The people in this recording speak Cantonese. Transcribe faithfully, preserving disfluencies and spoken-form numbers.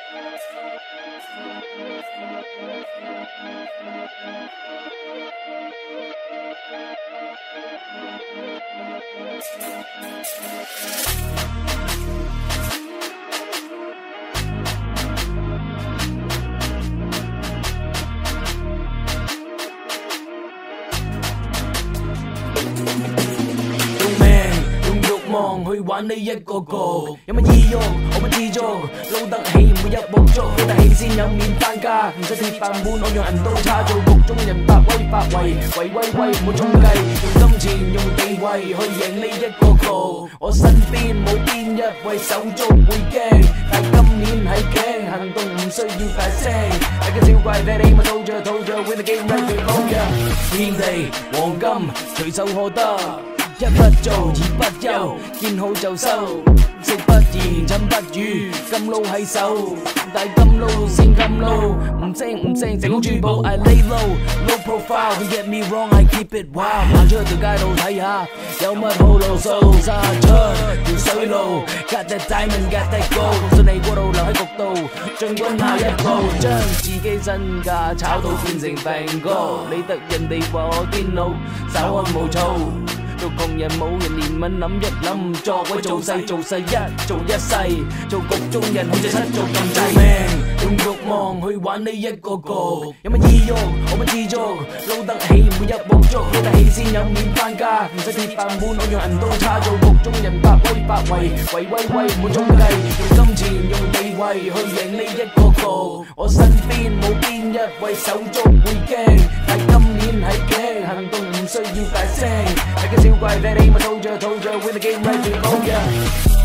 去玩呢一個局，有乜意欲我不知足，撈得起每一鑊粥，撈得起先有面翻家，唔使鐵飯碗，我讓人刀叉做局中人，發威發圍，喂喂喂唔好中計，用金錢用地位去贏呢一個局，我身邊冇邊一位手足會驚，但今年係驚，行動唔需要大聲，大家少怪你咪套着套着 ，win the game right to go yeah，天地黃金隨手可得。一不做二不休，見好就收，食不言寢不語，金撈喺手，但金撈先金撈，唔精唔正整好珠寶 I lay low low profile don't get me wrong I keep it wild， 行出條街度睇下有乜好路數，殺出條水路 got that diamond got that gold， 順利過度留喺局度，進軍下一步，將自己身價炒到變成病歌，理得人哋話我癲佬，稍安無躁。做窮人冇人憐憫，諗一諗唔作為做勢做勢一做一世，做局中人控制七做咁滯命，用慾望去玩呢一個局，有乜意欲我不知足，撈得起每一鑊粥，撈得起先有面翻家，唔使鐵飯碗，我讓人刀叉做局中人，發威發圍，喂喂喂唔好中計，用金錢用地位去贏呢一個局，我身邊冇邊一位手足會驚，但今年係驚，行動唔需要大聲，大家少怪你咪套着套着 ，win the game right to go yeah。